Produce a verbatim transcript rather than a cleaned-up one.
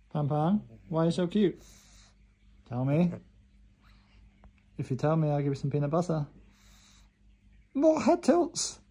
Pan Pan, why are you so cute? Tell me. If you tell me, I'll give you some peanut butter. More head tilts.